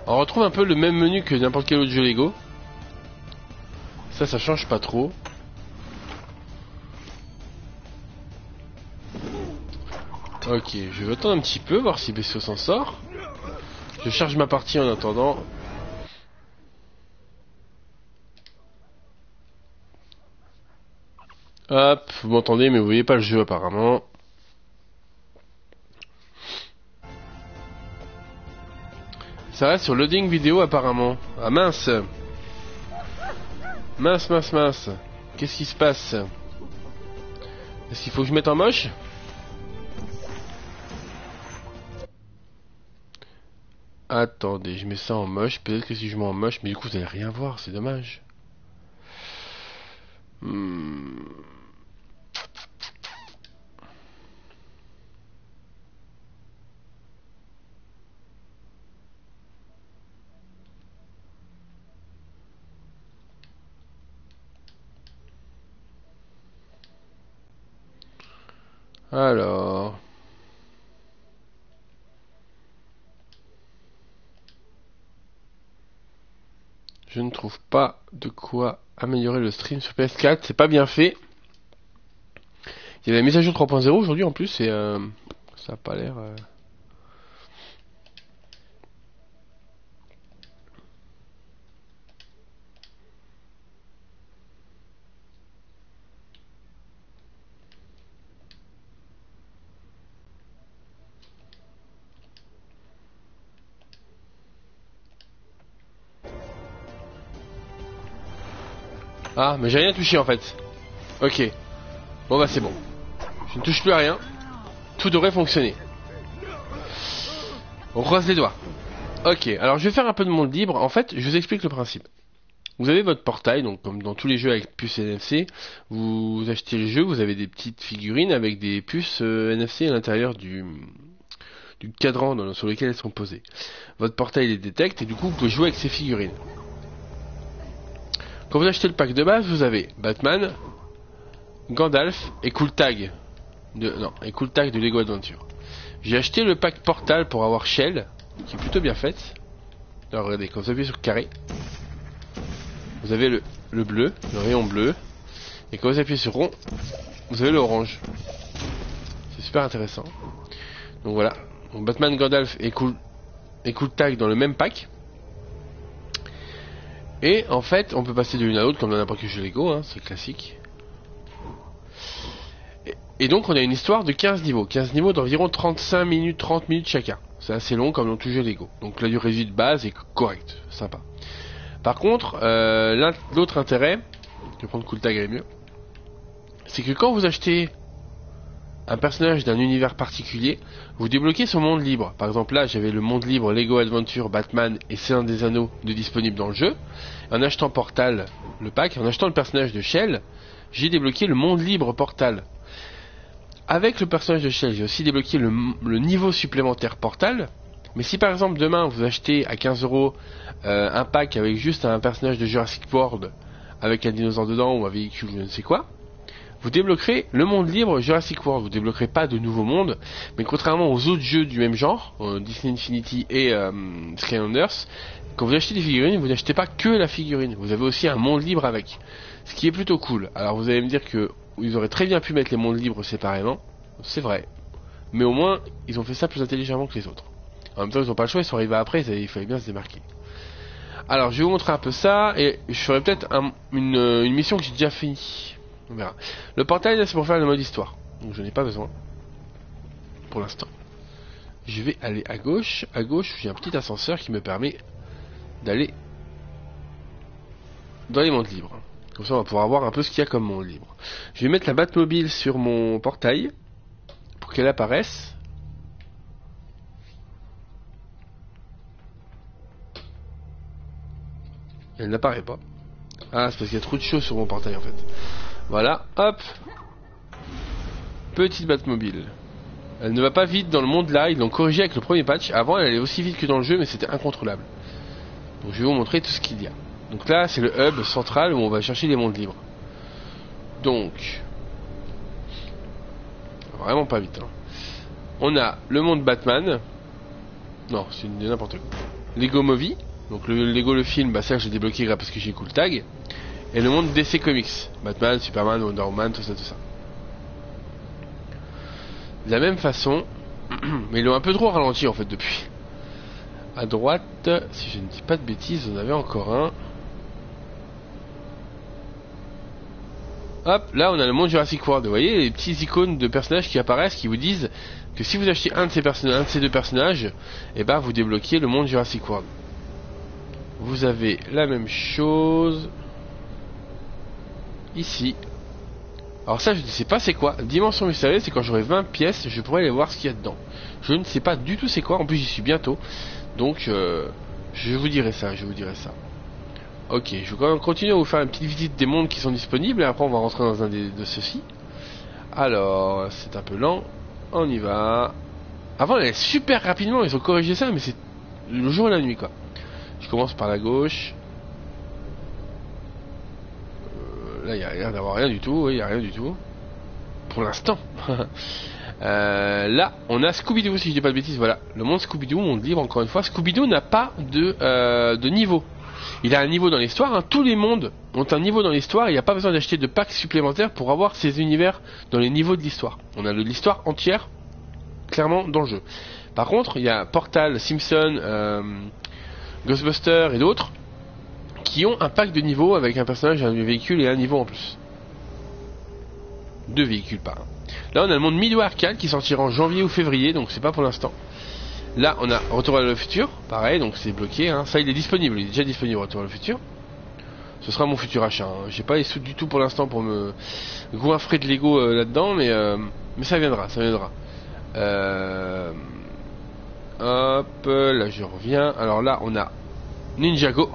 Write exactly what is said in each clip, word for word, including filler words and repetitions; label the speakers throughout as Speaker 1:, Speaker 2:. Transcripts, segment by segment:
Speaker 1: On retrouve un peu le même menu que n'importe quel autre jeu Lego. Ça, ça change pas trop. Ok, je vais attendre un petit peu, voir si Bessio s'en sort. Je charge ma partie en attendant. Hop, vous m'entendez, mais vous voyez pas le jeu apparemment. Ça reste sur loading vidéo apparemment. Ah mince. Mince, mince, mince. Qu'est-ce qui se passe? Est-ce qu'il faut que je mette en moche? Attendez, je mets ça en moche. Peut-être que si je mets en moche, mais du coup vous allez rien voir, c'est dommage. Hmm. Alors... Je ne trouve pas de quoi améliorer le stream sur P S quatre, c'est pas bien fait. Il y a la mise à jour trois point zéro aujourd'hui en plus et euh, ça a pas l'air... Euh... Ah, mais j'ai rien touché en fait. Ok. Bon bah c'est bon. Je ne touche plus à rien. Tout devrait fonctionner. On croise les doigts. Ok, alors je vais faire un peu de monde libre. En fait, je vous explique le principe. Vous avez votre portail, donc comme dans tous les jeux avec puces N F C, vous achetez le jeu, vous avez des petites figurines avec des puces euh, N F C à l'intérieur du, du cadran dans, sur lequel elles sont posées. Votre portail les détecte et du coup vous pouvez jouer avec ces figurines. Quand vous achetez le pack de base, vous avez Batman, Gandalf et Cool Tag de, non, et Cool Tag de Lego Adventure. J'ai acheté le pack Portal pour avoir Shell, qui est plutôt bien faite. Alors regardez, quand vous appuyez sur carré, vous avez le, le bleu, le rayon bleu, et quand vous appuyez sur rond, vous avez le orange. C'est super intéressant. Donc voilà, donc Batman, Gandalf et Cool, et Cool Tag dans le même pack. Et en fait, on peut passer de l'une à l'autre comme dans n'importe quel jeu Lego, hein, c'est classique. Et, et donc on a une histoire de quinze niveaux. quinze niveaux d'environ trente-cinq minutes, trente minutes chacun. C'est assez long comme dans tout jeu Lego. Donc la durée de vie de base est correcte, sympa. Par contre, euh, l'autre intérêt, je vais prendre Cool Tag est mieux, c'est que quand vous achetez un personnage d'un univers particulier, vous débloquez son monde libre. Par exemple là j'avais le monde libre Lego Adventure Batman et Seigneur des Anneaux de disponible dans le jeu. En achetant Portal, le pack, en achetant le personnage de Shell, j'ai débloqué le monde libre Portal. Avec le personnage de Shell, j'ai aussi débloqué le, le niveau supplémentaire Portal. Mais si par exemple demain vous achetez à quinze euros euh, un pack avec juste un personnage de Jurassic World avec un dinosaure dedans ou un véhicule je ne sais quoi, vous débloquerez le monde libre Jurassic World. Vous débloquerez pas de nouveaux mondes, mais contrairement aux autres jeux du même genre, euh, Disney Infinity et euh, Skylanders, quand vous achetez des figurines, vous n'achetez pas que la figurine, vous avez aussi un monde libre avec, ce qui est plutôt cool. Alors vous allez me dire que ils auraient très bien pu mettre les mondes libres séparément, c'est vrai, mais au moins ils ont fait ça plus intelligemment que les autres. En même temps ils n'ont pas le choix, ils sont arrivés après, il fallait bien se démarquer. Alors je vais vous montrer un peu ça, et je ferai peut-être un, une, une mission que j'ai déjà finie. On verra. Le portail, c'est pour faire le mode histoire. Donc je n'ai pas besoin. Pour l'instant. Je vais aller à gauche. À gauche, j'ai un petit ascenseur qui me permet d'aller dans les mondes libres. Comme ça, on va pouvoir voir un peu ce qu'il y a comme monde libre. Je vais mettre la Batmobile sur mon portail pour qu'elle apparaisse. Elle n'apparaît pas. Ah, c'est parce qu'il y a trop de choses sur mon portail en fait. Voilà, hop. Petite Batmobile. Elle ne va pas vite dans le monde là, ils l'ont corrigé avec le premier patch. Avant elle allait aussi vite que dans le jeu mais c'était incontrôlable. Donc je vais vous montrer tout ce qu'il y a. Donc là c'est le hub central où on va chercher les mondes libres. Donc vraiment pas vite hein. On a le monde Batman. Non, c'est n'importe quoi. Lego Movie. Donc le Lego le film, bah ça j'ai débloqué grâce parce que j'ai cool tag. Et le monde D C Comics. Batman, Superman, Wonder Woman, tout ça, tout ça. De la même façon, mais ils l'ont un peu trop ralenti en fait depuis. À droite, si je ne dis pas de bêtises, on avait encore un. Hop, là on a le monde Jurassic World. Vous voyez les petits icônes de personnages qui apparaissent qui vous disent que si vous achetez un de ces, un de ces deux personnages, et ben vous débloquez le monde Jurassic World. Vous avez la même chose ici. Alors ça je ne sais pas c'est quoi. Dimension mystérieuse, c'est quand j'aurai vingt pièces, je pourrai aller voir ce qu'il y a dedans. Je ne sais pas du tout c'est quoi, en plus j'y suis bientôt. Donc euh, je vous dirai ça, je vous dirai ça. Ok, je vais quand même continuer à vous faire une petite visite des mondes qui sont disponibles et après on va rentrer dans un des, de ceux-ci. Alors, c'est un peu lent. On y va. Avant, elle allait super rapidement, ils ont corrigé ça, mais c'est le jour et la nuit quoi. Je commence par la gauche. Euh, là, il n'y a l'air d'avoir rien du tout, il oui, n'y a rien du tout. Pour l'instant. euh, là, on a Scooby-Doo, si je dis pas de bêtises, voilà. Le monde Scooby-Doo, monde libre encore une fois. Scooby-Doo n'a pas de, euh, de niveau. Il a un niveau dans l'histoire, hein. Tous les mondes ont un niveau dans l'histoire, il n'y a pas besoin d'acheter de packs supplémentaires pour avoir ces univers dans les niveaux de l'histoire. On a l'histoire entière, clairement, dans le jeu. Par contre, il y a Portal, Simpson, euh, Ghostbusters et d'autres qui ont un pack de niveaux avec un personnage, un véhicule et un niveau en plus. Deux véhicules par un. Là, on a le monde Midway Arcade qui sortira en janvier ou février, donc c'est pas pour l'instant. Là, on a Retour à le futur, pareil, donc c'est bloqué. Hein. Ça, il est disponible, il est déjà disponible, Retour à le futur. Ce sera mon futur achat. Hein. J'ai pas les sous du tout pour l'instant pour me goinfrer de Lego euh, là-dedans, mais euh, mais ça viendra, ça viendra. Euh... Hop, là je reviens. Alors là, on a Ninjago.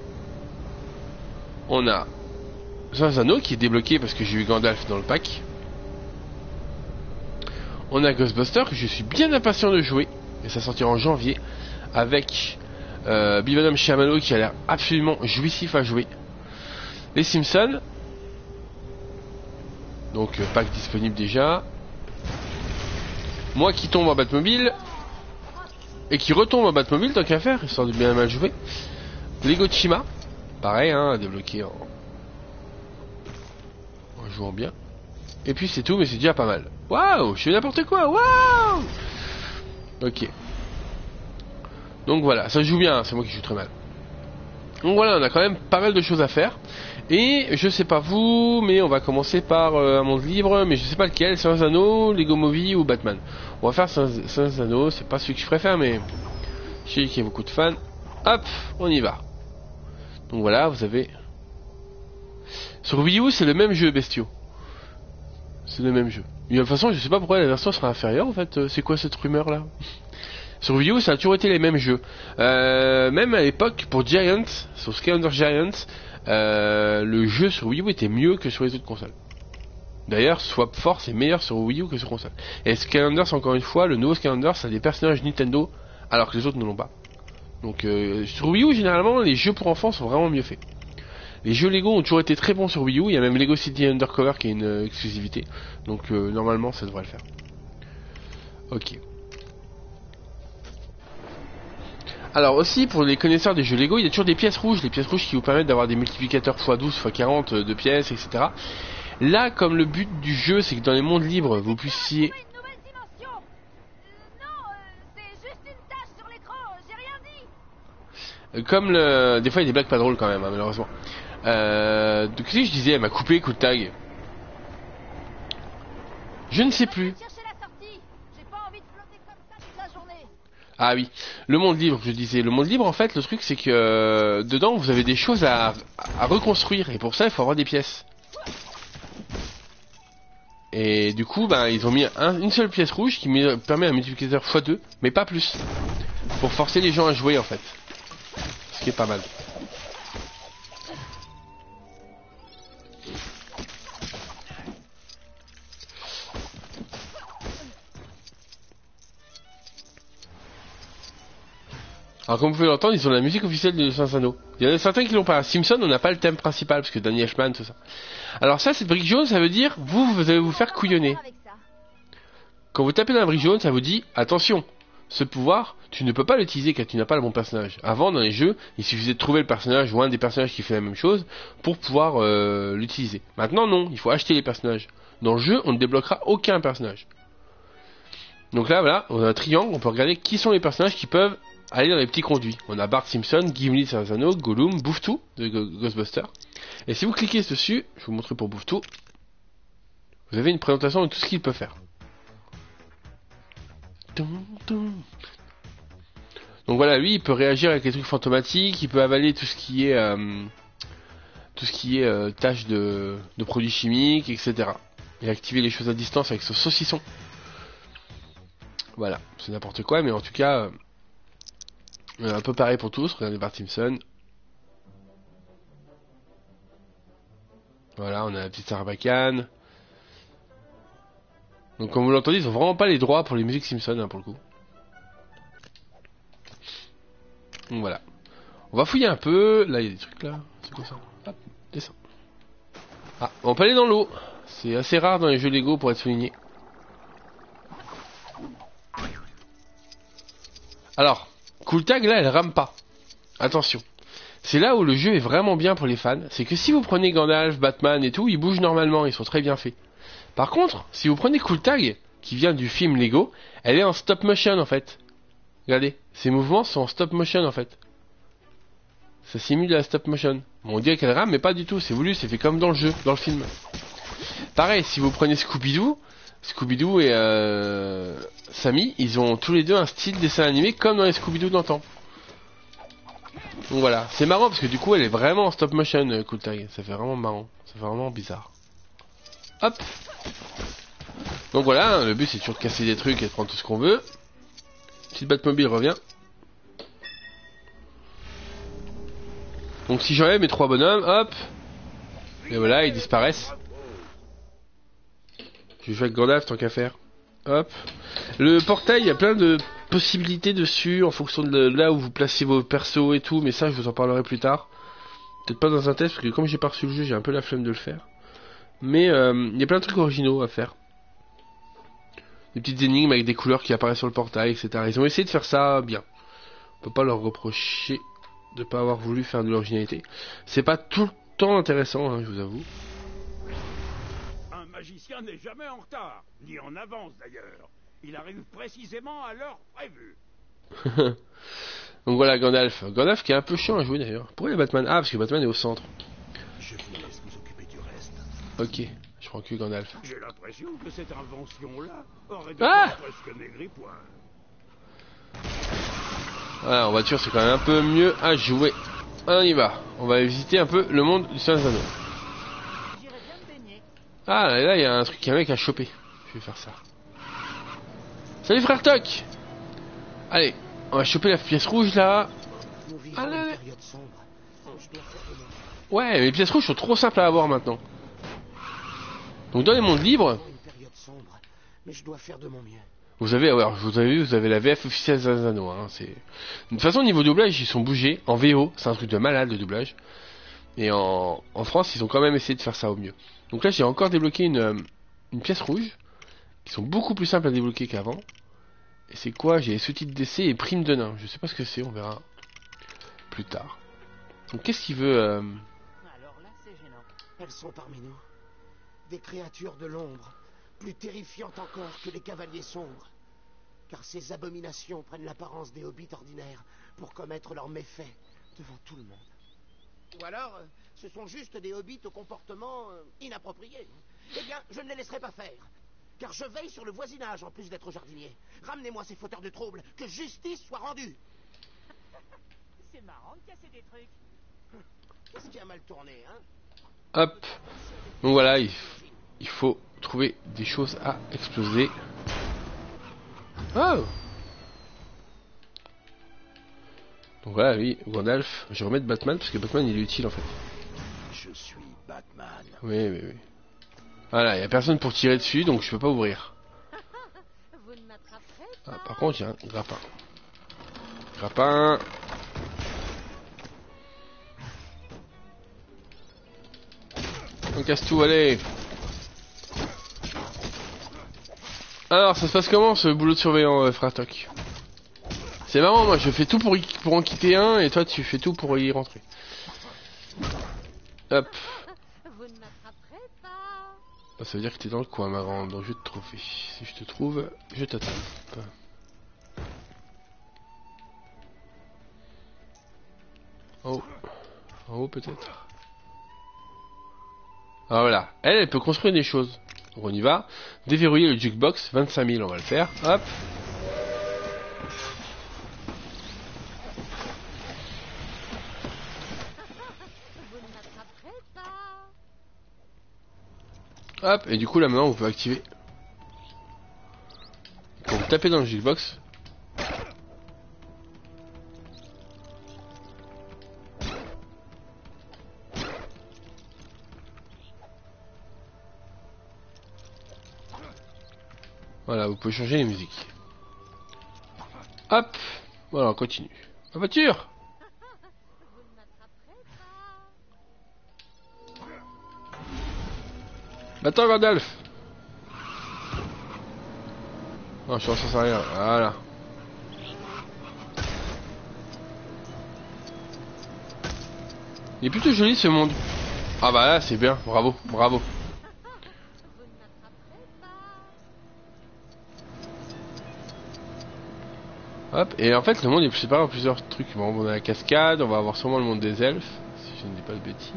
Speaker 1: On a Zanzano qui est débloqué parce que j'ai eu Gandalf dans le pack. On a Ghostbusters que je suis bien impatient de jouer. Et ça sortira en janvier avec euh, Bibonum Shyamalan qui a l'air absolument jouissif à jouer. Les Simpsons, donc euh, pack disponible déjà. Moi qui tombe en Batmobile et qui retombe en Batmobile tant qu'à faire, histoire de bien mal jouer. Lego Chima, pareil, hein, à débloquer en... en jouant bien. Et puis c'est tout, mais c'est déjà pas mal. Waouh, je fais n'importe quoi, waouh. Ok. Donc voilà, ça joue bien, c'est moi qui joue très mal. Donc voilà, on a quand même pas mal de choses à faire. Et je sais pas vous, mais on va commencer par euh, un monde libre, mais je sais pas lequel, Seigneur des Anneaux, Lego Movie ou Batman. On va faire Seigneur des Anneaux, c'est pas celui que je préfère, mais je sais qu'il y a beaucoup de fans. Hop, on y va. Donc voilà, vous avez... Sur Wii U, c'est le même jeu, bestiaux. C'est le même jeu. Mais de toute façon, je sais pas pourquoi la version sera inférieure, en fait. C'est quoi cette rumeur là? Sur Wii U, ça a toujours été les mêmes jeux. Euh, même à l'époque, pour Giants, sur Skylanders Giants, euh, le jeu sur Wii U était mieux que sur les autres consoles. D'ailleurs, Swap Force est meilleur sur Wii U que sur console. Et Skylanders, encore une fois, le nouveau Skylanders, ça a des personnages Nintendo, alors que les autres ne l'ont pas. Donc, euh, sur Wii U, généralement, les jeux pour enfants sont vraiment mieux faits. Les jeux Lego ont toujours été très bons sur Wii U. Il y a même Lego City Undercover qui est une euh, exclusivité. Donc euh, normalement ça devrait le faire. Ok. Alors aussi pour les connaisseurs des jeux Lego, il y a toujours des pièces rouges. Les pièces rouges qui vous permettent d'avoir des multiplicateurs fois douze, fois quarante de pièces, et cetera. Là, comme le but du jeu c'est que dans les mondes libres vous puissiez... Comme le... Des fois il y a des blagues pas drôles quand même, hein, malheureusement. Euh, donc si je disais, elle m'a coupé coup de tag. Je ne sais plus. Ah oui, le monde libre, je disais. Le monde libre, en fait, le truc c'est que euh, dedans vous avez des choses à, à reconstruire et pour ça il faut avoir des pièces. Et du coup, ben ils ont mis un, une seule pièce rouge qui met, permet un multiplicateur fois deux, mais pas plus, pour forcer les gens à jouer en fait. Ce qui est pas mal. Alors comme vous pouvez l'entendre, ils ont la musique officielle de Seigneur des Anneaux. Il y en a certains qui l'ont pas. Simpson, on n'a pas le thème principal, parce que Danny Elfman, tout ça. Alors ça, cette brique jaune, ça veut dire, vous, vous allez vous faire couillonner. Quand vous tapez dans la brique jaune, ça vous dit, attention, ce pouvoir, tu ne peux pas l'utiliser car tu n'as pas le bon personnage. Avant, dans les jeux, il suffisait de trouver le personnage ou un des personnages qui fait la même chose pour pouvoir euh, l'utiliser. Maintenant, non, il faut acheter les personnages. Dans le jeu, on ne débloquera aucun personnage. Donc là, voilà, on a un triangle, on peut regarder qui sont les personnages qui peuvent aller dans les petits conduits. On a Bart Simpson, Gimli Sarzano, Gollum, Bouffe-Tout de Ghostbusters. Et si vous cliquez dessus, je vais vous montrer pour Bouffe-Tout, vous avez une présentation de tout ce qu'il peut faire. Donc voilà, lui il peut réagir avec les trucs fantomatiques, il peut avaler tout ce qui est euh, tout ce qui est euh, tâches de, de produits chimiques, et cetera. Et activer les choses à distance avec ce saucisson. Voilà, c'est n'importe quoi, mais en tout cas, euh, un peu pareil pour tous. Regardez Bart Simpson. Voilà, on a la petite Sarbacane. Donc comme vous l'entendez, ils ont vraiment pas les droits pour les musiques Simpson, hein, pour le coup. Donc voilà. On va fouiller un peu. Là, il y a des trucs là. C'est quoi ça? Hop, descends. Ah, on peut aller dans l'eau. C'est assez rare dans les jeux Lego pour être souligné. Alors, Cool Tag là, elle rame pas. Attention. C'est là où le jeu est vraiment bien pour les fans. C'est que si vous prenez Gandalf, Batman et tout, ils bougent normalement, ils sont très bien faits. Par contre, si vous prenez Cool Tag, qui vient du film Lego, elle est en stop motion en fait. Regardez, ces mouvements sont en stop motion en fait. Ça simule la stop motion. Bon, on dirait qu'elle rame, mais pas du tout, c'est voulu, c'est fait comme dans le jeu, dans le film. Pareil, si vous prenez Scooby-Doo, Scooby-Doo et euh, Sammy, ils ont tous les deux un style dessin animé comme dans les Scooby-Doo d'antan. Donc voilà, c'est marrant parce que du coup elle est vraiment en stop motion, euh, Cool Tag. Ça fait vraiment marrant, ça fait vraiment bizarre. Hop. Donc voilà, le but c'est toujours de casser des trucs et de prendre tout ce qu'on veut. Petite Batmobile revient. Donc si j'enlève mes trois bonhommes, hop. Et voilà, ils disparaissent. Je vais jouer avec Gandalf tant qu'à faire. Hop. Le portail, il y a plein de possibilités dessus en fonction de là où vous placez vos persos et tout, mais ça je vous en parlerai plus tard. Peut-être pas dans un test parce que comme j'ai pas reçu le jeu, j'ai un peu la flemme de le faire. Mais euh, il y a plein de trucs originaux à faire. Des petites énigmes avec des couleurs qui apparaissent sur le portail, et cetera. Ils ont essayé de faire ça bien. On peut pas leur reprocher de pas avoir voulu faire de l'originalité. C'est pas tout le temps intéressant, hein, je vous avoue.
Speaker 2: Un magicien n'est jamais en retard, ni en avance d'ailleurs. Il arrive précisément à l'heure prévue.
Speaker 1: Donc voilà Gandalf. Gandalf qui est un peu chiant à jouer d'ailleurs. Pourquoi il y a Batman? Ah, parce que Batman est au centre.
Speaker 2: Je vous laisse vous occuper du reste.
Speaker 1: Ok, je prends que Gandalf.
Speaker 2: J'ai l'impression que cette invention-là aurait dû
Speaker 1: Ah
Speaker 2: presque maigri point.
Speaker 1: Voilà, en voiture c'est quand même un peu mieux à jouer. On y va. On va visiter un peu le monde du Seigneur des Anneaux. Ah, et là il y a un truc qu'un mec a chopé. Je vais faire ça. Salut frère Toc. Allez, on va choper la pièce rouge là. Ah, là, là. Ouais, mais les pièces rouges sont trop simples à avoir maintenant. Donc dans les mondes libres, vous avez, alors vous avez vu, vous avez la V F officielle des Anneaux. Hein, c'est... De toute façon, niveau doublage, ils sont bougés. En V O, c'est un truc de malade le doublage. Et en, en France, ils ont quand même essayé de faire ça au mieux. Donc là, j'ai encore débloqué une, une pièce rouge, qui sont beaucoup plus simples à débloquer qu'avant. Et c'est quoi? J'ai les sous-titres d'essai et prime de nain. Je sais pas ce que c'est, on verra plus tard. Donc qu'est-ce qu'il veut euh...
Speaker 3: Alors là, c'est gênant. Elles sont parmi nous. Des créatures de l'ombre, plus terrifiantes encore que les cavaliers sombres. Car ces abominations prennent l'apparence des hobbits ordinaires pour commettre leurs méfaits devant tout le monde. Ou alors, euh, ce sont juste des hobbits au comportement euh, inapproprié. Eh bien, je ne les laisserai pas faire. Car je veille sur le voisinage en plus d'être jardinier. Ramenez-moi ces fauteurs de troubles, que justice soit rendue.
Speaker 4: C'est marrant de casser des trucs.
Speaker 3: Qu'est-ce qui a mal tourné, hein?
Speaker 1: Hop. Donc voilà, il, il faut trouver des choses à exploser. Oh. Donc voilà, oui, Gandalf. Je vais remettre Batman parce que Batman il est utile en fait.
Speaker 2: Je suis Batman.
Speaker 1: Oui, oui, oui. Voilà, il n'y a personne pour tirer dessus, donc je peux pas ouvrir.
Speaker 4: Vous ne m'attraperez
Speaker 1: Ah,
Speaker 4: pas.
Speaker 1: par contre, il y a un grappin. Grappin. On casse tout, allez. Alors, ça se passe comment ce boulot de surveillant, euh, frère Toc? C'est marrant, moi je fais tout pour, y... pour en quitter un et toi tu fais tout pour y rentrer. Hop.
Speaker 4: Vous ne m'attraperez pas.
Speaker 1: Bah, ça veut dire que t'es dans le coin, ma grande, donc je vais te trouver. Si je te trouve, je t'attrape. En haut. En haut peut-être. Ah voilà, elle, elle peut construire des choses. Donc on y va. Déverrouiller le jukebox, vingt-cinq mille, on va le faire. Hop.
Speaker 4: Vous ne m'attraperez pas.
Speaker 1: Hop, et du coup là maintenant on peut activer. Quand vous tapez dans le jukebox. Voilà, vous pouvez changer les musiques. Hop, voilà, on continue. La voiture.
Speaker 4: Vous ne m'attraperez pas.
Speaker 1: Attends, Gandalf. Non, je suis en sens arrière. Voilà. Il est plutôt joli ce monde. Ah bah là, c'est bien. Bravo, bravo.
Speaker 4: Vous ne m'attraperez pas.
Speaker 1: Hop, et en fait, le monde est séparé en plusieurs trucs. Bon, on a la cascade, on va avoir sûrement le monde des elfes, si je ne dis pas de bêtises.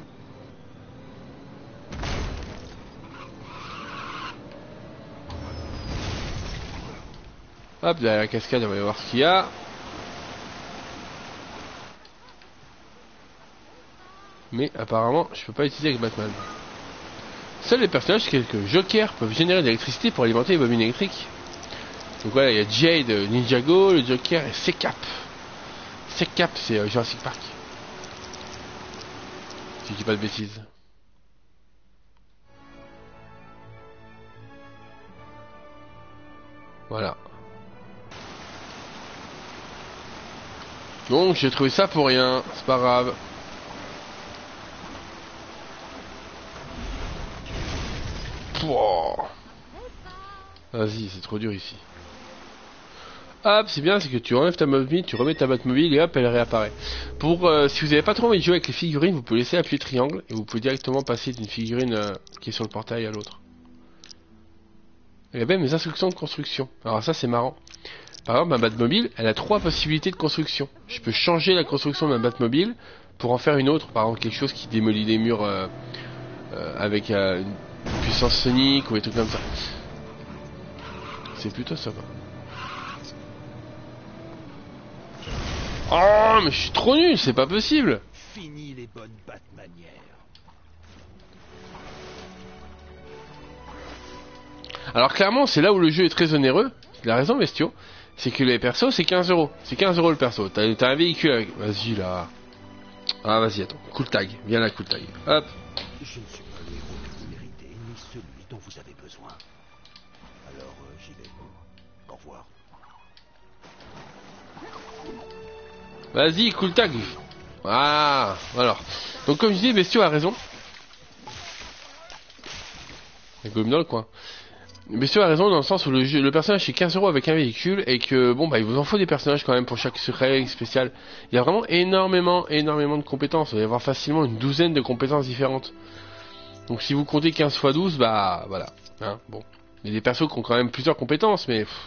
Speaker 1: Hop, derrière la cascade, on va aller voir ce qu'il y a. Mais apparemment, je peux pas l'utiliser avec Batman. Seuls les personnages tels que Joker peuvent générer de l'électricité pour alimenter les bobines électriques. Donc voilà, il y a Jade, Ninjago, le Joker et C-Cap. C-Cap, c'est euh, Jurassic Park. Si je dis pas de bêtises. Voilà. Donc j'ai trouvé ça pour rien, c'est pas grave. Pouah. Vas-y, c'est trop dur ici. Hop, c'est bien, c'est que tu enlèves ta Batmobile, tu remets ta Batmobile et hop, elle réapparaît. Pour euh, si vous n'avez pas trop envie de jouer avec les figurines, vous pouvez laisser appuyer triangle et vous pouvez directement passer d'une figurine euh, qui est sur le portail à l'autre. Il y a même les instructions de construction. Alors ça c'est marrant. Par exemple, ma Batmobile, elle a trois possibilités de construction. Je peux changer la construction de ma Batmobile pour en faire une autre, par exemple quelque chose qui démolit des murs euh, euh, avec euh, une puissance sonique ou des trucs comme ça. C'est plutôt sympa. Oh, mais je suis trop nul, c'est pas possible.
Speaker 2: Fini les bonnes Batmanières.
Speaker 1: Alors clairement, c'est là où le jeu est très onéreux. Il a raison, Bestio. C'est que les persos, c'est quinze euros. C'est quinze euros le perso. T'as un véhicule avec... Vas-y, là. Ah, vas-y, attends. Cool tag. Viens là, cool tag. Hop.
Speaker 2: Je ne suis pas le héros que vous méritez, ni celui dont vous avez besoin. Alors, euh, j'y vais. Au revoir.
Speaker 1: Vas-y, cool tag. Ah, alors. Donc comme je dis, Bestio a raison. Il y a Gollum dans le coin. Bestio a raison dans le sens où le, jeu, le personnage c'est quinze euros avec un véhicule et que bon bah il vous en faut des personnages quand même pour chaque secret spécial. Il y a vraiment énormément, énormément de compétences. Il va y avoir facilement une douzaine de compétences différentes. Donc si vous comptez quinze fois douze, bah voilà. Hein, bon. Il y a des persos qui ont quand même plusieurs compétences, mais... Pff.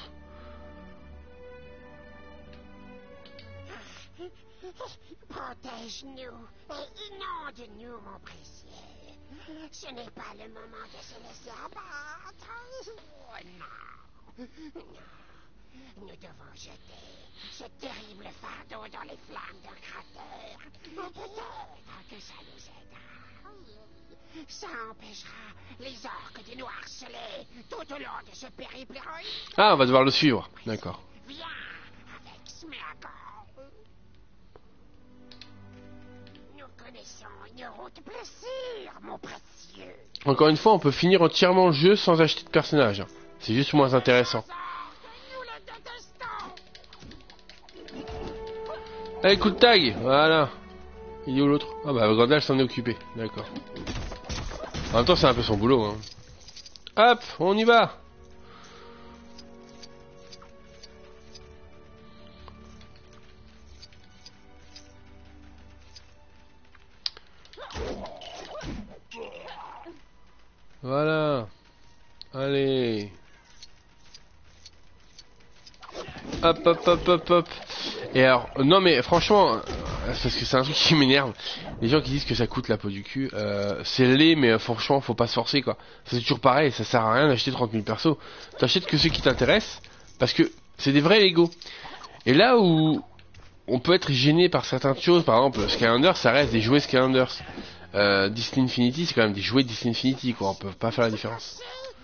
Speaker 5: Protège-nous et inonde-nous, mon précieux. Ce n'est pas le moment de se laisser abattre. Oh, non. Non. Nous devons jeter ce terrible fardeau dans les flammes d'un cratère. Peut-être que ça nous aidera. Ça empêchera les orques de nous harceler tout au long de ce périple héroïque.
Speaker 1: Ah, on va devoir le suivre. D'accord.
Speaker 5: Viens avec Sméagol. Nous connaissons une route plus sûre, mon précieux.
Speaker 1: Encore une fois, on peut finir entièrement le jeu sans acheter de personnage. C'est juste moins intéressant.
Speaker 5: Nous le détestons.
Speaker 1: Allez, coup de tag. Voilà. Il est où l'autre? Ah bah Gandalf s'en est occupé. D'accord. En même temps, c'est un peu son boulot. Hein. Hop, on y va. Voilà. Allez. Hop, hop, hop, hop, hop. Et alors, non mais franchement, parce que c'est un truc qui m'énerve. Les gens qui disent que ça coûte la peau du cul, euh, c'est laid, mais franchement, faut pas se forcer quoi. C'est toujours pareil, ça sert à rien d'acheter trente mille persos. T'achètes que ceux qui t'intéressent, parce que c'est des vrais Lego. Et là où on peut être gêné par certaines choses, par exemple, Skylanders, ça reste des jouets Skylanders. Euh, Disney Infinity, c'est quand même des jouets Disney Infinity, quoi. On peut pas faire la différence.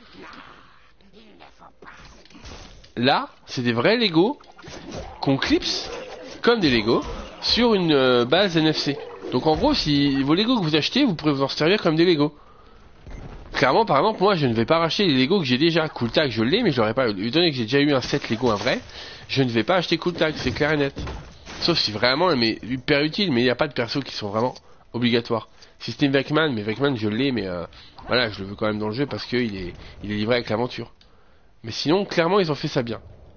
Speaker 1: Là, c'est des vrais Lego qu'on clipse comme des Lego sur une euh, base N F C. Donc en gros, si vos Lego que vous achetez, vous pourrez vous en servir comme des Lego. Clairement, par exemple, moi, je ne vais pas racheter les Lego que j'ai déjà. Cool Tag, je l'ai, mais je l'aurais pas. Étant donné que j'ai déjà eu un set Lego, un vrai, je ne vais pas acheter Cool Tag, c'est clair et net. Sauf si vraiment, mais hyper utile, mais il n'y a pas de persos qui sont vraiment obligatoires. Système Vecman, mais Vecman, je l'ai, mais euh, voilà, je le veux quand même dans le jeu parce qu'il est, il est livré avec l'aventure. Mais sinon, clairement, ils ont fait ça bien.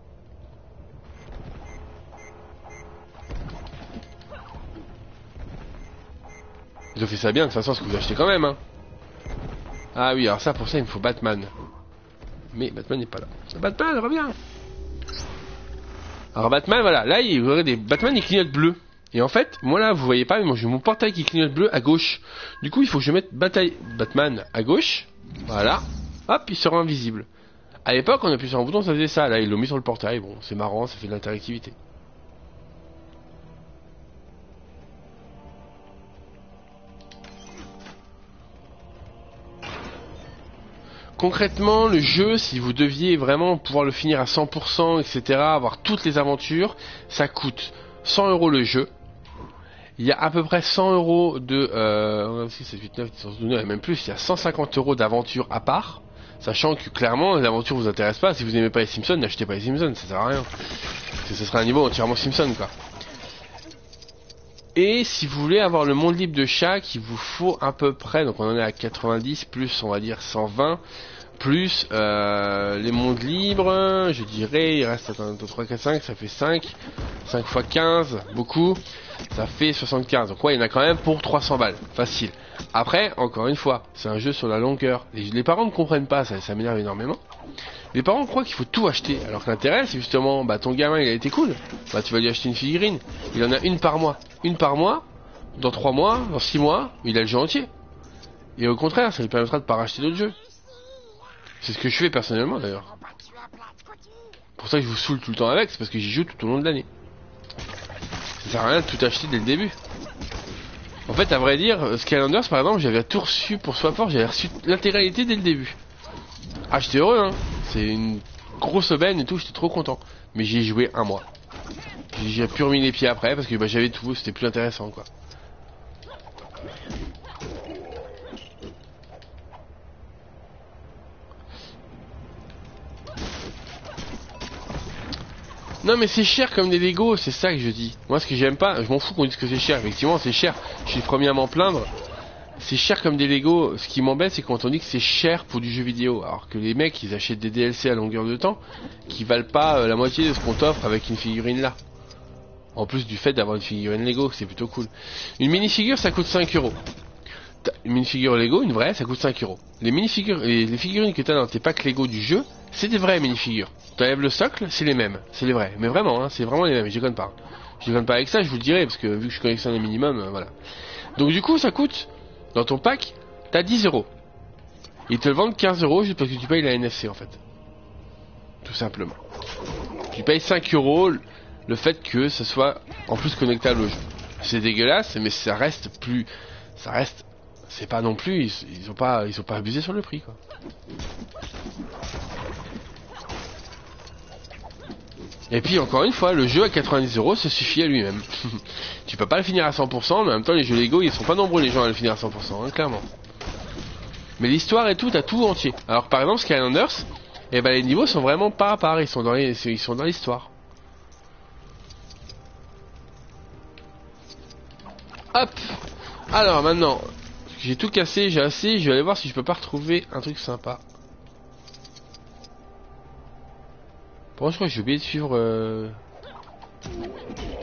Speaker 1: Ils ont fait ça bien, de toute façon, ce que vous achetez quand même, hein. Ah oui, alors ça, pour ça, il me faut Batman. Mais Batman n'est pas là. Batman, reviens. Alors Batman, voilà, là, il y aurait des... Batman, il clignote bleu. Et en fait, moi là, vous voyez pas, mais moi j'ai mon portail qui clignote bleu à gauche. Du coup, il faut que je mette bataille... Batman à gauche. Voilà. Hop, il sera invisible. À l'époque, on appuie sur un bouton, ça faisait ça. Là, ils l'ont mis sur le portail. Bon, c'est marrant, ça fait de l'interactivité. Concrètement, le jeu, si vous deviez vraiment pouvoir le finir à cent pour cent, et cetera, avoir toutes les aventures, ça coûte cent euros le jeu. Il y a à peu près cent euros de... Euh, six, sept, huit, neuf, dix, onze, douze, et même plus, il y a cent cinquante euros d'aventure à part. Sachant que clairement, les aventures vous intéressent pas. Si vous n'aimez pas les Simpsons, n'achetez pas les Simpsons, ça sert à rien. Parce que ce sera un niveau entièrement Simpson, quoi. Et si vous voulez avoir le monde libre de chaque, il vous faut à peu près, donc on en est à quatre-vingt-dix, plus on va dire cent vingt, plus euh, les mondes libres, je dirais, il reste attends, trois, quatre, cinq, ça fait cinq, cinq fois quinze, beaucoup, ça fait soixante-quinze. Donc ouais, il y en a quand même pour trois cents balles, facile. Après, encore une fois, c'est un jeu sur la longueur. Les, les parents ne comprennent pas, ça, ça m'énerve énormément. Les parents croient qu'il faut tout acheter, alors que l'intérêt c'est justement, bah ton gamin il a été cool, bah tu vas lui acheter une figurine, il en a une par mois, une par mois, dans trois mois, dans six mois, il a le jeu entier. Et au contraire, ça lui permettra de pas racheter d'autres jeux. C'est ce que je fais personnellement d'ailleurs. Pour ça que je vous saoule tout le temps avec, c'est parce que j'y joue tout au long de l'année. Ça sert à rien de tout acheter dès le début. En fait, à vrai dire, Skylanders par exemple, j'avais tout reçu pour Swaport, j'avais reçu l'intégralité dès le début. Ah, j'étais heureux, hein. C'est une grosse aubaine et tout, j'étais trop content. Mais j'y ai joué un mois. J'ai pu remis les pieds après parce que bah, j'avais tout, c'était plus intéressant, quoi. Non mais c'est cher comme des Lego, c'est ça que je dis. Moi ce que j'aime pas, je m'en fous qu'on dise que c'est cher, effectivement c'est cher. Je suis le premier à m'en plaindre. C'est cher comme des Lego. Ce qui m'embête c'est quand on dit que c'est cher pour du jeu vidéo. Alors que les mecs ils achètent des D L C à longueur de temps qui valent pas euh, la moitié de ce qu'on t'offre avec une figurine là. En plus du fait d'avoir une figurine Lego, c'est plutôt cool. Une minifigure ça coûte cinq euros. Une minifigure Lego, une vraie, ça coûte cinq euros. Les minifigures, les, les figurines que tu as dans tes packs Lego du jeu, c'est des vraies minifigures. Tu enlèves le socle, c'est les mêmes, c'est les vrais. Mais vraiment, hein, c'est vraiment les mêmes, je déconne pas. Je déconne pas avec ça, je vous le dirai, parce que vu que je collectionne un minimum, euh, voilà. Donc du coup, ça coûte, dans ton pack, t'as dix euros. Ils te le vendent quinze euros juste parce que tu payes la N F C en fait. Tout simplement. Tu payes cinq euros le fait que ce soit en plus connectable au jeu. C'est dégueulasse, mais ça reste plus... Ça reste... C'est pas non plus... Ils, ils ont pas ils ont pas abusé sur le prix, quoi. Et puis encore une fois, le jeu à quatre-vingt-dix euros, ça suffit à lui-même. Tu peux pas le finir à cent pour cent, mais en même temps les jeux Lego, ils sont pas nombreux les gens à le finir à cent pour cent, hein, clairement. Mais l'histoire et tout, t'as tout entier. Alors par exemple Skylanders, eh ben les niveaux sont vraiment pas à part, ils sont dans les, ils sont dans l'histoire. Hop. Alors maintenant, j'ai tout cassé, j'ai assez, je vais aller voir si je peux pas retrouver un truc sympa. Bon, je crois que j'ai oublié de suivre... Euh...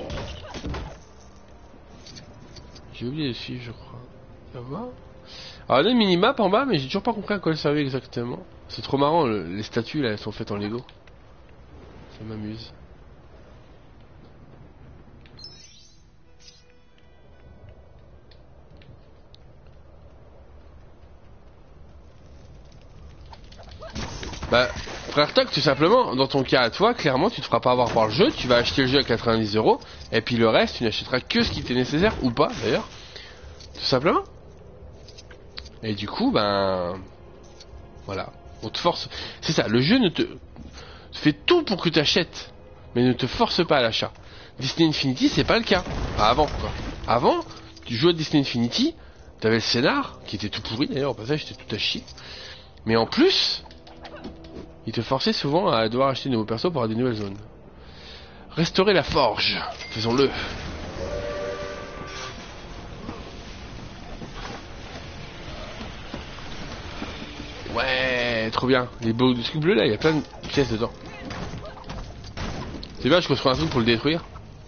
Speaker 1: J'ai oublié de suivre, je crois. On va voir. Alors, il y a une minimap en bas, mais j'ai toujours pas compris à quoi elle servait exactement. C'est trop marrant, le, les statues là, elles sont faites en Lego. Ça m'amuse. Bah, frère Toc, tout simplement, dans ton cas à toi, clairement, tu te feras pas avoir par le jeu, tu vas acheter le jeu à quatre-vingt-dix euros, et puis le reste, tu n'achèteras que ce qui t'est nécessaire, ou pas d'ailleurs, tout simplement. Et du coup, ben, voilà, on te force, c'est ça, le jeu ne te fait tout pour que tu achètes, mais ne te force pas à l'achat. Disney Infinity, c'est pas le cas. Ah, avant, quoi. Avant, tu jouais à Disney Infinity, t'avais le scénar, qui était tout pourri d'ailleurs, au passage, c'était tout à chier, mais en plus... il te forçait souvent à devoir acheter de nouveaux persos pour avoir des nouvelles zones. Restaurer la forge. Faisons-le. Ouais, trop bien. Les beaux trucs bleus là, il y a plein de pièces dedans. C'est bien, je construis un truc pour le détruire.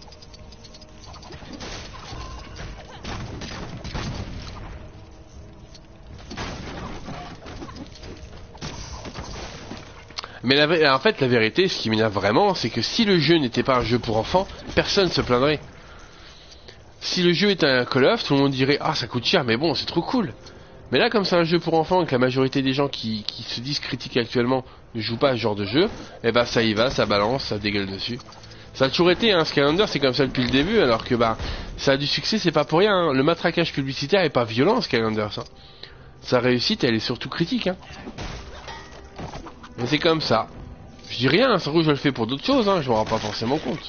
Speaker 1: Mais la, en fait, la vérité, ce qui m'énerve vraiment, c'est que si le jeu n'était pas un jeu pour enfants, personne se plaindrait. Si le jeu était un Call of, tout le monde dirait « Ah, ça coûte cher, mais bon, c'est trop cool !» Mais là, comme c'est un jeu pour enfants et que la majorité des gens qui, qui se disent critiques actuellement ne jouent pas à ce genre de jeu, et bah ça y va, ça balance, ça dégueule dessus. Ça a toujours été, hein, Skylander, c'est comme ça depuis le début, alors que bah, ça a du succès, c'est pas pour rien. Hein. Le matraquage publicitaire est pas violent, Skylander, ça. Sa réussite, elle est surtout critique, hein. Mais c'est comme ça. Je dis rien, ça rouge, je le fais pour d'autres choses, hein, je m'en rends pas forcément compte.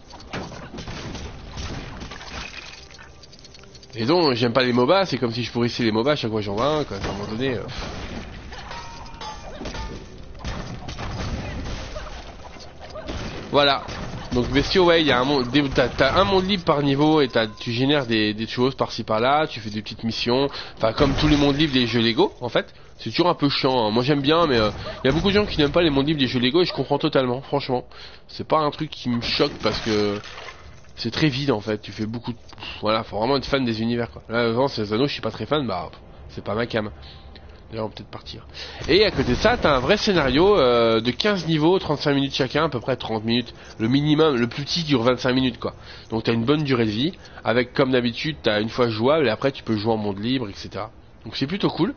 Speaker 1: Et donc, j'aime pas les MOBA, c'est comme si je pourrissais les MOBA à chaque fois que j'en vois un, quoi, à un moment donné. Euh... Voilà. Donc Bestio, ouais, il y a un monde, t'as, t'as un monde libre par niveau et t'as, tu génères des, des choses par-ci par-là, tu fais des petites missions, enfin comme tous les mondes libres des jeux Lego, en fait. C'est toujours un peu chiant, hein. Moi j'aime bien, mais il euh, y a beaucoup de gens qui n'aiment pas les mondes libres des jeux Lego et je comprends totalement, franchement. C'est pas un truc qui me choque parce que c'est très vide en fait, tu fais beaucoup de... Voilà, faut vraiment être fan des univers, quoi. Là, avant, ces anneaux, je suis pas très fan, bah, c'est pas ma cam. D'ailleurs, on va peut-être partir. Et à côté de ça, t'as un vrai scénario euh, de quinze niveaux, trente-cinq minutes chacun, à peu près trente minutes. Le minimum, le plus petit dure vingt-cinq minutes, quoi. Donc t'as une bonne durée de vie, avec comme d'habitude, t'as une fois jouable, et après tu peux jouer en monde libre, et cetera. Donc c'est plutôt cool.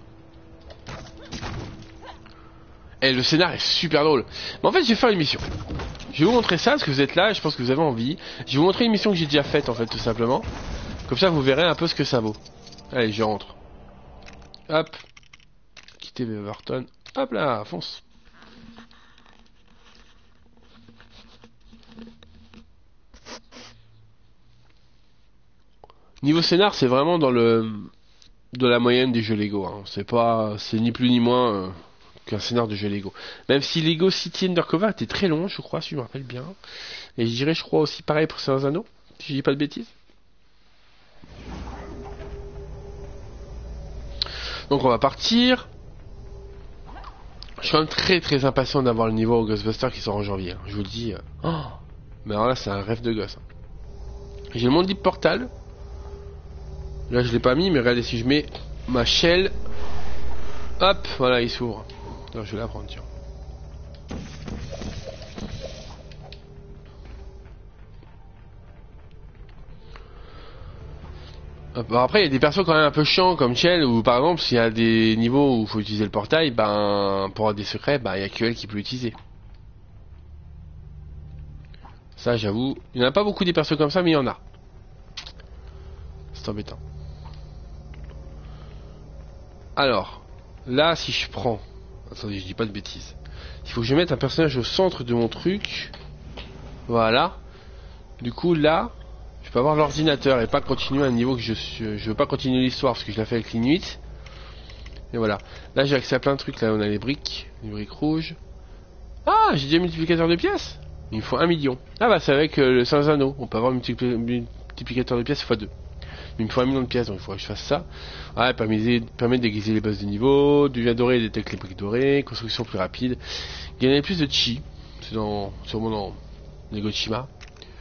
Speaker 1: Et le scénar est super drôle. Mais en fait, je vais faire une mission. Je vais vous montrer ça, parce que vous êtes là, et je pense que vous avez envie. Je vais vous montrer une mission que j'ai déjà faite, en fait, tout simplement. Comme ça, vous verrez un peu ce que ça vaut. Allez, je rentre. Hop. Quitter Beaverton. Hop là, fonce. Niveau scénar, c'est vraiment dans le... de la moyenne des jeux Lego. Hein. C'est pas... c'est ni plus ni moins... Euh... qu'un scénar de jeu Lego. Même si Lego City Undercover était très long, je crois, si je me rappelle bien. Et je dirais, je crois aussi pareil pour Seigneur des Anneaux, si je dis pas de bêtises. Donc on va partir. Je suis quand même très très impatient d'avoir le niveau au Ghostbusters qui sort en janvier. Hein. Je vous le dis. Oh, mais alors là, c'est un rêve de gosse. Hein. J'ai le monde libre portal. Là, je l'ai pas mis, mais regardez, si je mets ma shell, hop, voilà, il s'ouvre. Alors, je vais la prendre, tiens. Hop, alors après, il y a des persos quand même un peu chiants comme Shell, ou par exemple, s'il y a des niveaux où il faut utiliser le portail, ben, pour avoir des secrets, ben, il n'y a que elle qui peut l'utiliser. Ça, j'avoue, il n'y en a pas beaucoup des persos comme ça, mais il y en a. C'est embêtant. Alors, là, si je prends... Attendez, je dis pas de bêtises. Il faut que je mette un personnage au centre de mon truc. Voilà. Du coup, là, je peux avoir l'ordinateur et pas continuer à un niveau que je suis... Je veux pas continuer l'histoire parce que je l'ai fait avec l'Inuit. Et voilà. Là, j'ai accès à plein de trucs. Là, on a les briques. Les briques rouges. Ah, j'ai déjà un multiplicateur de pièces. Il me faut un million. Ah bah, c'est avec euh, le sans anneau. On peut avoir un multipli... multiplicateur de pièces fois deux. Il me faut un million de pièces, donc il faudrait que je fasse ça. Ouais, permet, permet de déguiser les boss de niveau, du vin doré détecte les briques dorées, construction plus rapide, gagner plus de chi, c'est dans, sûrement dans Lego Chima.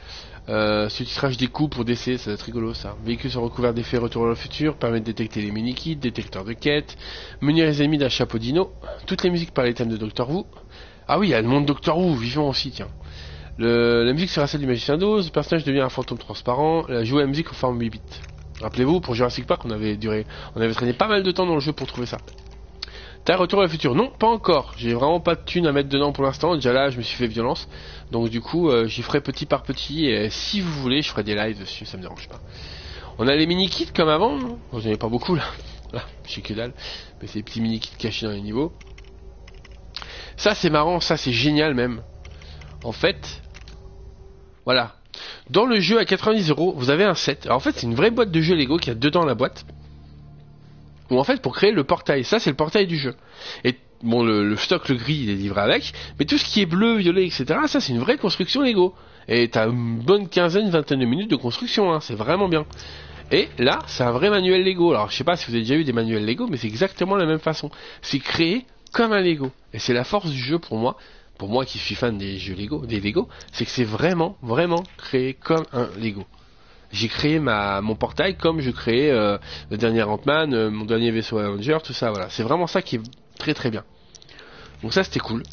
Speaker 1: Euh, sous-titrage des coups pour D C, ça va être rigolo ça. Véhicules sont recouverts d'effets retour dans le futur, permettent de détecter les mini-kits, détecteurs de quêtes, munir les ennemis d'un chapeau dino, toutes les musiques par les thèmes de Doctor Who. Ah oui, il y a le monde Doctor Who, vivant aussi, tiens. Le, la musique sera celle du Magicien d'Oz, le personnage devient un fantôme transparent, la jouer à la musique en forme huit bits. Rappelez-vous, pour Jurassic Park, on avait duré, on avait traîné pas mal de temps dans le jeu pour trouver ça. T'as Retour à le futur? Non, pas encore. J'ai vraiment pas de thunes à mettre dedans pour l'instant. Déjà là, je me suis fait violence. Donc du coup, euh, j'y ferai petit par petit. Et si vous voulez, je ferai des lives dessus, ça me dérange pas. On a les mini-kits comme avant. Bon, j'en ai pas beaucoup là. Là, j'ai que dalle. Mais c'est des petits mini-kits cachés dans les niveaux. Ça, c'est marrant. Ça, c'est génial même. En fait, voilà. Dans le jeu à quatre-vingt-dix euros, vous avez un set. Alors en fait, c'est une vraie boîte de jeux Lego qu'il y a dedans la boîte. Ou en fait pour créer le portail, ça c'est le portail du jeu. Et bon, le, le stock, le gris, il est livré avec, mais tout ce qui est bleu, violet, et cetera, ça c'est une vraie construction Lego. Et t'as une bonne quinzaine, vingtaine de minutes de construction, hein, c'est vraiment bien. Et là, c'est un vrai manuel Lego. Alors je sais pas si vous avez déjà eu des manuels Lego, mais c'est exactement la même façon. C'est créé comme un Lego. Et c'est la force du jeu pour moi, pour moi qui suis fan des jeux Lego, des Lego, c'est que c'est vraiment, vraiment créé comme un Lego. J'ai créé ma, mon portail comme je créais euh, le dernier Ant-Man, euh, mon dernier vaisseau Avenger, tout ça, voilà. C'est vraiment ça qui est très très bien. Donc ça c'était cool.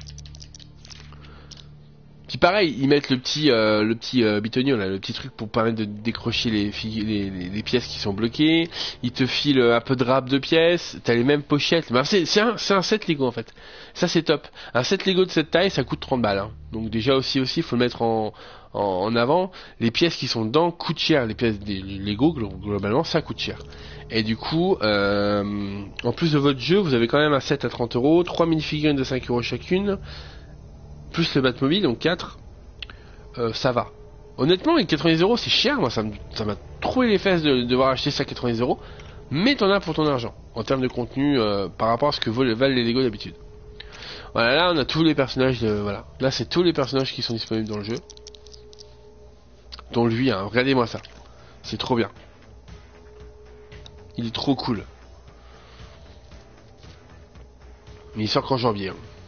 Speaker 1: Puis pareil, ils mettent le petit euh, le petit euh, bitonio là, le petit truc pour permettre de décrocher les, les, les, les pièces qui sont bloquées. Ils te filent un peu de râpe de pièces. T'as les mêmes pochettes. Ben, c'est, c'est, un, c'est un set Lego en fait. Ça c'est top. Un set Lego de cette taille, ça coûte trente balles. Hein. Donc déjà aussi aussi, faut le mettre en, en, en avant. Les pièces qui sont dedans coûtent cher. Les pièces des Lego globalement, ça coûte cher. Et du coup, euh, en plus de votre jeu, vous avez quand même un set à trente euros, trois minifigurines de cinq euros chacune. Plus le Batmobile, donc quatre, euh, ça va. Honnêtement, les quatre-vingt-dix euros, c'est cher. Moi, ça, me, ça m'a troué les fesses de, de devoir acheter ça à quatre-vingt-dix euros. Mais t'en as pour ton argent, en termes de contenu, euh, par rapport à ce que valent les Lego d'habitude. Voilà, là, on a tous les personnages. De, voilà, là, c'est tous les personnages qui sont disponibles dans le jeu. Dont lui, hein. Regardez-moi ça. C'est trop bien. Il est trop cool. Mais il sort qu'en janvier. Hein.